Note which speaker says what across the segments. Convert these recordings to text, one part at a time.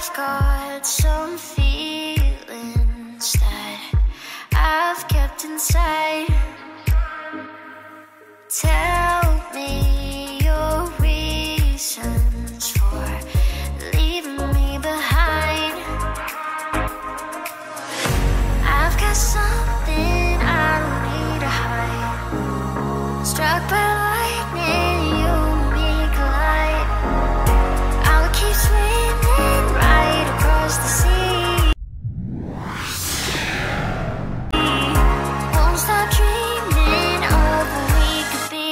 Speaker 1: I've got some feelings that I've kept inside. Tell me your reasons for leaving me behind. I've got something I don't need to hide. Struck by lightning, you and me collide. I'll keep swimming right across the sea. Won't stop dreaming of what we could be.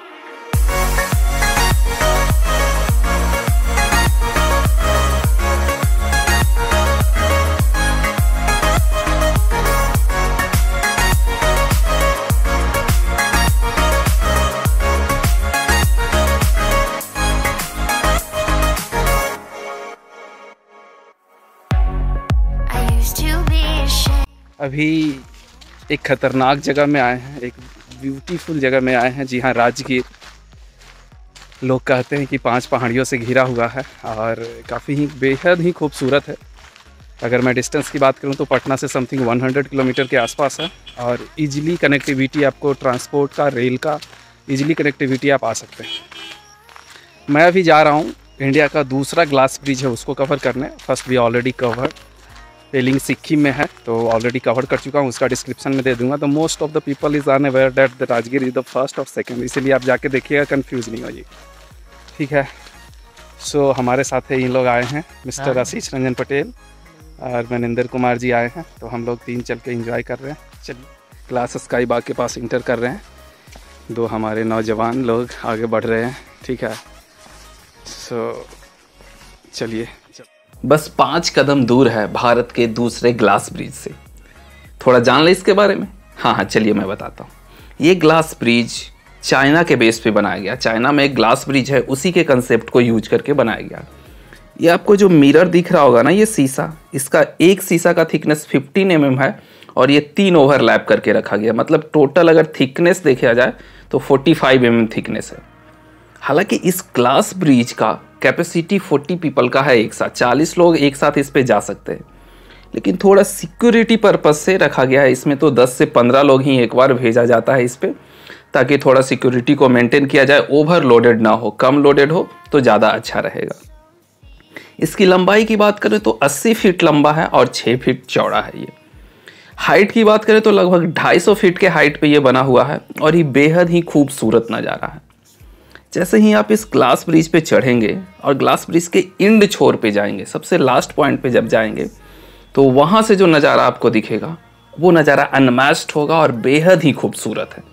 Speaker 1: I used to be ashamed.
Speaker 2: अभी एक खतरनाक जगह में आए हैं, एक beautiful जगह में आए हैं। जी हाँ, राजगीर। लोग कहते हैं कि 5 पहाड़ियों से घिरा हुआ है और काफ़ी ही बेहद ही खूबसूरत है। अगर मैं डिस्टेंस की बात करूं तो पटना से समथिंग 100 किलोमीटर के आसपास है और इजीली कनेक्टिविटी आपको ट्रांसपोर्ट का, रेल का इजीली कनेक्टिविटी आप आ सकते हैं। मैं अभी जा रहा हूं इंडिया का दूसरा ग्लास ब्रिज है उसको कवर करने। फर्स्ट भी ऑलरेडी कवर, पेलिंग सिक्किम में है तो ऑलरेडी कवर कर चुका हूँ, उसका डिस्क्रिप्शन में दे दूंगा। तो most of the people is unaware that the Rajgir is the first और सेकंड, इसीलिए आप जाके देखिएगा, कंफ्यूज नहीं होइए, ठीक है। सो हमारे साथ इन लोग आए हैं, मिस्टर आशीष रंजन पटेल और मनिंदर कुमार जी आए हैं। तो हम लोग 3 चल के एंजॉय कर रहे हैं। चलिए, ग्लास स्काई बाग के पास इंटर कर रहे हैं। 2 हमारे नौजवान लोग आगे बढ़ रहे हैं, ठीक है। सो चलिए,
Speaker 3: बस 5 कदम दूर है भारत के दूसरे ग्लास ब्रिज से। थोड़ा जान ले इसके बारे में। हाँ, चलिए मैं बताता हूँ। ये ग्लास ब्रिज चाइना के बेस पे बनाया गया। चाइना में एक ग्लास ब्रिज है, उसी के कंसेप्ट को यूज करके बनाया गया। ये आपको जो मिरर दिख रहा होगा ना, ये शीशा, इसका एक शीशा का थिकनेस 15 mm है और ये 3 ओवरलैप करके रखा गया। मतलब टोटल अगर थिकनेस देखा जाए तो 45 mm थिकनेस है। हालांकि इस ग्लास ब्रिज का कैपेसिटी 40 पीपल का है, एक साथ 40 लोग एक साथ इस पे जा सकते हैं। लेकिन थोड़ा सिक्योरिटी पर्पस से रखा गया है इसमें, तो 10 से 15 लोग ही एक बार भेजा जाता है इस पे, ताकि थोड़ा सिक्योरिटी को मेंटेन किया जाए, ओवरलोडेड ना हो। कम लोडेड हो तो ज़्यादा अच्छा रहेगा। इसकी लंबाई की बात करें तो 80 फीट लंबा है और 6 फीट चौड़ा है ये। हाइट की बात करें तो लगभग 250 फीट के हाइट पे ये बना हुआ है और ये बेहद ही खूबसूरत नज़ारा है। जैसे ही आप इस ग्लास ब्रिज पे चढ़ेंगे और ग्लास ब्रिज के इंड छोर पे जाएंगे, सबसे लास्ट पॉइंट पे जब जाएंगे, तो वहाँ से जो नज़ारा आपको दिखेगा वो नज़ारा अनमैच्ड होगा और बेहद ही खूबसूरत है।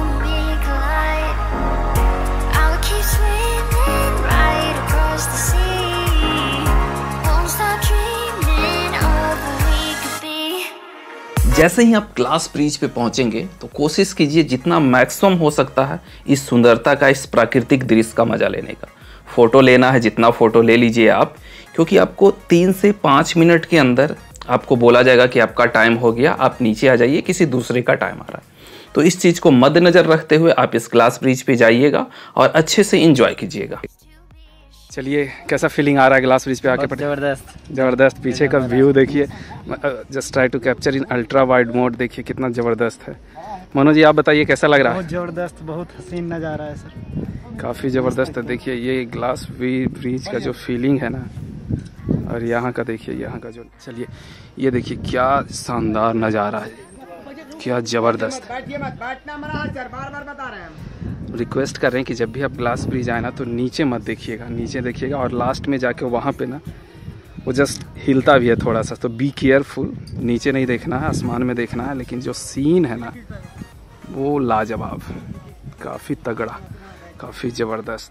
Speaker 3: जैसे ही आप ग्लास ब्रिज पे पहुंचेंगे तो कोशिश कीजिए जितना मैक्सिमम हो सकता है इस सुंदरता का, इस प्राकृतिक दृश्य का मजा लेने का। फ़ोटो लेना है जितना फ़ोटो ले लीजिए आप, क्योंकि आपको 3 से 5 मिनट के अंदर आपको बोला जाएगा कि आपका टाइम हो गया, आप नीचे आ जाइए, किसी दूसरे का टाइम आ रहा है। तो इस चीज़ को मद्देनज़र रखते हुए आप इस ग्लास ब्रिज पे जाइएगा और अच्छे से इंजॉय कीजिएगा।
Speaker 2: चलिए, कैसा फीलिंग आ रहा है ग्लास ब्रिज पे आके? ज़बरदस्त। पीछे का व्यू देखिए, just try to capture in ultra wide mode. देखिए कितना ज़बरदस्त है। मनोज जी, आप बताइए कैसा लग रहा है?
Speaker 4: बहुत ज़बरदस्त, बहुत हसीन नज़ारा है सर।
Speaker 2: काफ़ी ज़बरदस्त है। देखिए ये ग्लास ब्रिज का जो फीलिंग है ना, और यहाँ का देखिए, यहाँ का जो, चलिए ये देखिए क्या शानदार नज़ारा है, क्या ज़बरदस्त। रिक्वेस्ट कर रहे हैं कि जब भी आप ग्लास ब्रिज आए ना तो नीचे मत देखिएगा, नीचे देखिएगा और लास्ट में जाके वहाँ पे ना वो जस्ट हिलता भी है थोड़ा सा, तो बी केयरफुल। नीचे नहीं देखना है, आसमान में देखना है, लेकिन जो सीन है ना वो लाजवाब, काफ़ी तगड़ा, काफ़ी ज़बरदस्त।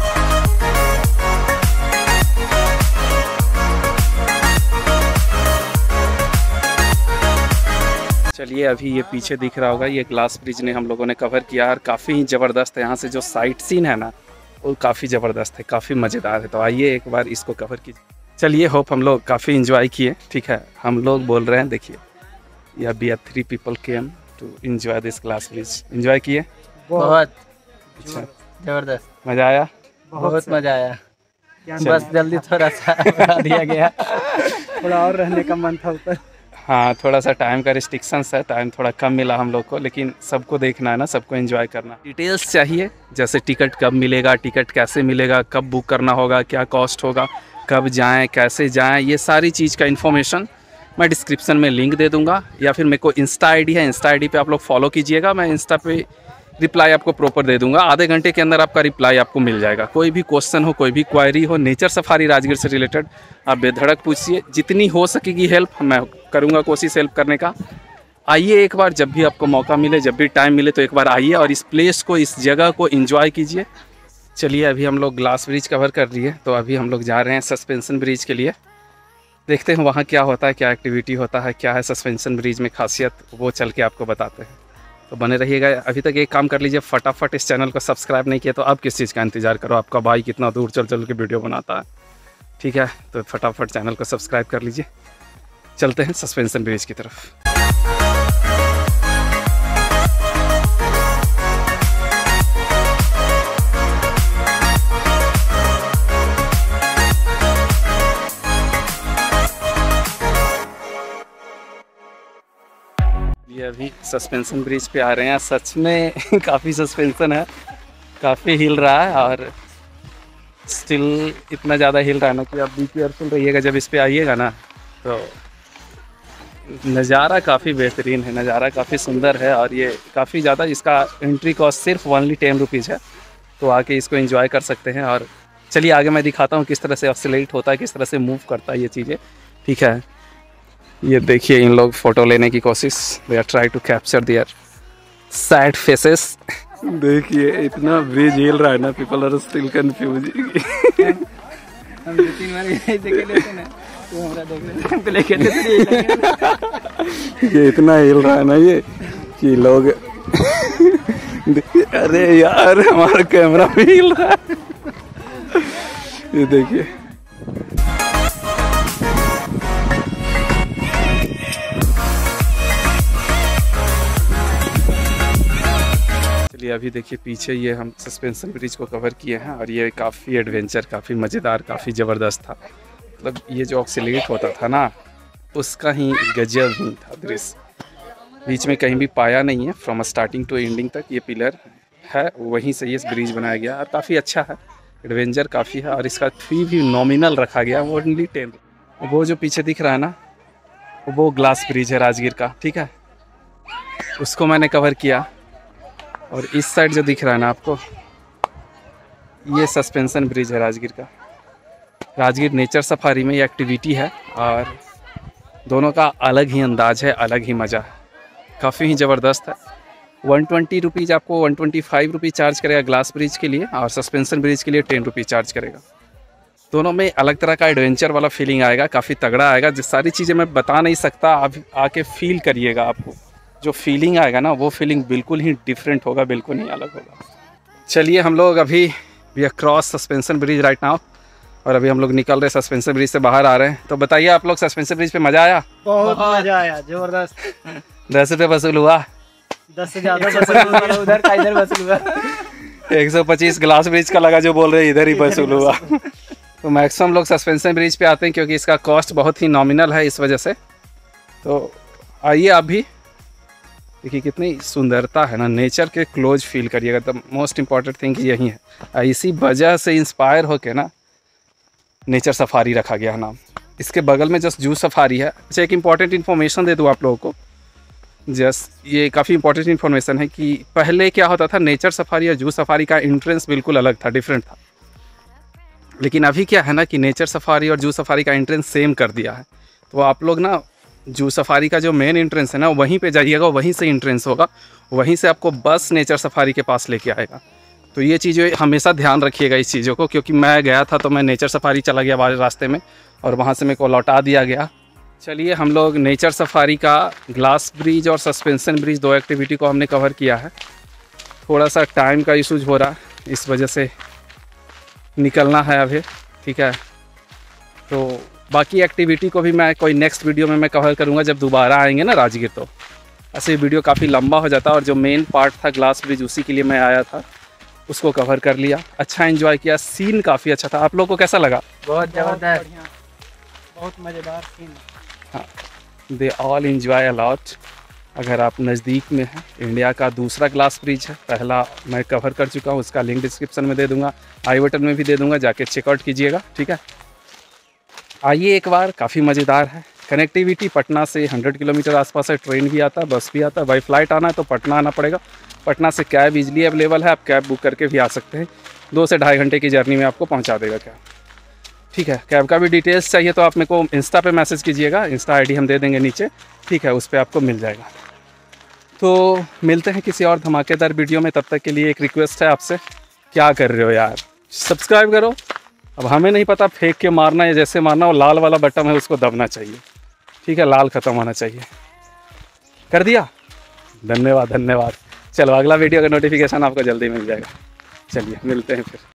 Speaker 2: चलिए, अभी ये पीछे दिख रहा होगा, ये ग्लास ब्रिज ने हम लोगों ने कवर किया और काफ़ी ही ज़बरदस्त है। यहाँ से जो साइट सीन है ना वो काफ़ी ज़बरदस्त है, काफ़ी मज़ेदार है। तो आइए एक बार इसको कवर कीजिए। चलिए, होप हम लोग काफ़ी इंजॉय किए, ठीक है। हम लोग बोल रहे हैं, देखिए maybe 3 people came to enjoy this glass bridge. Enjoy किए?
Speaker 4: बहुत
Speaker 2: अच्छा,
Speaker 4: ज़बरदस्त,
Speaker 2: मज़ा आया?
Speaker 4: बहुत मज़ा आया। बस जल्दी थोड़ा सा बढ़ा दिया गया। थोड़ा और रहने का मन था ऊपर।
Speaker 2: हाँ, थोड़ा सा टाइम का रिस्ट्रिक्शंस है, टाइम थोड़ा कम मिला हम लोग को, लेकिन सबको देखना है ना, सबको एंजॉय करना। डिटेल्स चाहिए, जैसे टिकट कब मिलेगा, टिकट कैसे मिलेगा, कब बुक करना होगा, क्या कॉस्ट होगा, कब जाएं, कैसे जाएं, ये सारी चीज़ का इन्फॉर्मेशन मैं डिस्क्रिप्शन में लिंक दे दूंगा, या फिर मेरे को इंस्टा आईडी है, इंस्टा आईडी पे आप लोग फॉलो कीजिएगा। मैं इंस्टा पे रिप्लाई आपको प्रॉपर दे दूंगा, आधे घंटे के अंदर आपका रिप्लाई आपको मिल जाएगा। कोई भी क्वेश्चन हो, कोई भी क्वायरी हो नेचर सफारी राजगीर से रिलेटेड, आप बेधड़क पूछिए, जितनी हो सकेगी हेल्प मैं करूँगा, कोशिश हेल्प करने का। आइए एक बार, जब भी आपको मौका मिले, जब भी टाइम मिले, तो एक बार आइए और इस प्लेस को, इस जगह को एंजॉय कीजिए। चलिए, अभी हम लोग ग्लास ब्रिज कवर कर लिए, तो अभी हम लोग जा रहे हैं सस्पेंशन ब्रिज के लिए। देखते हैं वहाँ क्या होता है, क्या एक्टिविटी होता है, क्या है सस्पेंशन ब्रिज में खासियत, वो चल के आपको बताते हैं। तो बने रहिएगा। अभी तक एक काम कर लीजिए, फटाफट इस चैनल को सब्सक्राइब नहीं किया तो अब किस चीज़ का इंतज़ार करो, आपका भाई कितना दूर चल चल के वीडियो बनाता है। ठीक है, तो फटाफट चैनल को सब्सक्राइब कर लीजिए। चलते हैं सस्पेंशन ब्रिज की तरफ। ये अभी सस्पेंशन ब्रिज पे आ रहे हैं। सच में काफ़ी सस्पेंशन है, काफ़ी हिल रहा है, और स्टिल इतना ज़्यादा हिल रहा है ना कि आप बी केयरफुल रहिएगा जब इस पे आइएगा ना। तो नज़ारा काफ़ी बेहतरीन है, नज़ारा काफ़ी सुंदर है, और ये काफ़ी ज़्यादा, इसका एंट्री कॉस्ट सिर्फ ओनली 10 रुपीज़ है। तो आके इसको एंजॉय कर सकते हैं। और चलिए आगे मैं दिखाता हूँ किस तरह से ऑसिलेट होता है, किस तरह से मूव करता है ये चीज़ें। ठीक है, ये देखिए इन लोग फ़ोटो लेने की कोशिश, they are try to capture their sad faces. देखिए इतना ब्रिज हिल रहा है ना, पीपल आर स्टिल कंफ्यूज।
Speaker 4: हम 2-3 बार ऐसे के लेते ना, तो हमरा देख लेते हमको लेके
Speaker 2: ये इतना हिल रहा है ना ये कि लोग अरे यार हमारा कैमरा भी हिल रहा है। ये देखिए, अभी देखिए पीछे ये हम सस्पेंशन ब्रिज को कवर किए हैं, और ये काफ़ी एडवेंचर, काफ़ी मज़ेदार, काफ़ी ज़बरदस्त था। मतलब ये जो ऑक्सीलेट होता था ना, उसका ही गजब ही था दृश्य, बीच में कहीं भी पाया नहीं है। फ्रॉम स्टार्टिंग टू एंडिंग तक ये पिलर है, वहीं से ये ब्रिज बनाया गया, और काफ़ी अच्छा है, एडवेंचर काफ़ी है। और इसका फी भी नॉमिनल रखा गया, वो ओनली 10। वो जो पीछे दिख रहा है ना, वो ग्लास ब्रिज है राजगीर का। ठीक है, उसको मैंने कवर किया। और इस साइड जो दिख रहा है ना आपको, ये सस्पेंशन ब्रिज है राजगीर का। राजगीर नेचर सफारी में ये एक्टिविटी है, और दोनों का अलग ही अंदाज है, अलग ही मज़ा है, काफ़ी ही ज़बरदस्त है। 120 रुपीज़ आपको 125 रुपीज़ चार्ज करेगा ग्लास ब्रिज के लिए, और सस्पेंशन ब्रिज के लिए 10 रुपीज़ चार्ज करेगा। दोनों में अलग तरह का एडवेंचर वाला फीलिंग आएगा, काफ़ी तगड़ा आएगा। जिस सारी चीज़ें मैं बता नहीं सकता, आप आके फील करिएगा। आपको जो फीलिंग आएगा ना, वो फीलिंग बिल्कुल ही डिफरेंट होगा, बिल्कुल ही अलग होगा। चलिए हम लोग अभी we are cross suspension bridge right now, और अभी हम लोग निकल रहे सस्पेंशन ब्रिज से बाहर आ रहे हैं। तो बताइए आप लोग, सस्पेंशन ब्रिज पे मज़ा आया?
Speaker 4: बहुत मजा आया, जबरदस्त।
Speaker 2: 10 रुपये वसूल हुआ,
Speaker 4: 10 से ज़्यादा वसूल हुआ, उधर का इधर वसूल हुआ।
Speaker 2: 125 ग्लास ब्रिज का लगा, जो बोल रहे इधर ही वसूल हुआ। तो मैक्सिमम लोग सस्पेंशन ब्रिज पे आते हैं, क्योंकि इसका कॉस्ट बहुत ही नॉमिनल है, इस वजह से। तो आइए आप भी, देखिए कितनी सुंदरता है ना, नेचर के क्लोज फील करिएगा। द मोस्ट इम्पॉर्टेंट थिंग यही है। इसी वजह से इंस्पायर होके ना नेचर सफारी रखा गया नाम। इसके बगल में जस्ट जू सफारी है। अच्छा, एक इम्पॉर्टेंट इन्फॉर्मेशन दे दूँ आप लोगों को, जस्ट ये काफ़ी इंपॉर्टेंट इन्फॉर्मेशन है कि पहले क्या होता था, नेचर सफारी या जू सफारी का एंट्रेंस बिल्कुल अलग था, डिफरेंट था। लेकिन अभी क्या है ना कि नेचर सफारी और जू सफारी का एंट्रेंस सेम कर दिया है। तो आप लोग ना जू सफारी का जो मेन एंट्रेंस है ना, वहीं पे जाइएगा, वहीं से एंट्रेंस होगा, वहीं से आपको बस नेचर सफारी के पास लेके आएगा। तो ये चीज़ें हमेशा ध्यान रखिएगा इस चीज़ों को, क्योंकि मैं गया था तो मैं नेचर सफारी चला गया रास्ते में, और वहाँ से मेरे को लौटा दिया गया। चलिए हम लोग नेचर सफारी का ग्लास ब्रिज और सस्पेंशन ब्रिज 2 एक्टिविटी को हमने कवर किया है। थोड़ा सा टाइम का इशूज हो रहा है, इस वजह से निकलना है अभी। ठीक है, तो बाकी एक्टिविटी को भी मैं कोई नेक्स्ट वीडियो में मैं कवर करूँगा जब दोबारा आएंगे ना राजगीर। तो ऐसे वीडियो काफ़ी लंबा हो जाता है, और जो मेन पार्ट था ग्लास ब्रिज, उसी के लिए मैं आया था। उसको कवर कर लिया, अच्छा एंजॉय किया, सीन काफ़ी अच्छा था। आप लोग को कैसा लगा?
Speaker 4: बहुत जबरदस्त, बहुत मज़ेदार सीन।
Speaker 2: हाँ, they all enjoy a lot. अगर आप नज़दीक में हैं, इंडिया का दूसरा ग्लास ब्रिज है, पहला मैं कवर कर चुका हूँ, उसका लिंक डिस्क्रिप्शन में दे दूँगा, आई बटन में भी दे दूँगा, जाके चेकआउट कीजिएगा, ठीक है। आइए एक बार, काफ़ी मज़ेदार है। कनेक्टिविटी पटना से 100 किलोमीटर आसपास है, ट्रेन भी आता है, बस भी आता है। बाई फ्लाइट आना है तो पटना आना पड़ेगा। पटना से कैब इजीली अवेलेबल है, आप कैब बुक करके भी आ सकते हैं। 2 से ढाई घंटे की जर्नी में आपको पहुंचा देगा कैब, ठीक है। कैब का भी डिटेल्स चाहिए तो आप मेरे को इंस्टा पे मैसेज कीजिएगा, इंस्टा आईडी हम दे देंगे नीचे, ठीक है, उस पर आपको मिल जाएगा। तो मिलते हैं किसी और धमाकेदार वीडियो में, तब तक के लिए एक रिक्वेस्ट है आपसे, क्या कर रहे हो यार, सब्सक्राइब करो। अब हमें नहीं पता फेंक के मारना या जैसे मारना, वो लाल वाला बटन है उसको दबना चाहिए, ठीक है, लाल ख़त्म होना चाहिए। कर दिया, धन्यवाद धन्यवाद। चलो अगला वीडियो का नोटिफिकेशन आपको जल्दी मिल जाएगा। चलिए मिलते हैं फिर।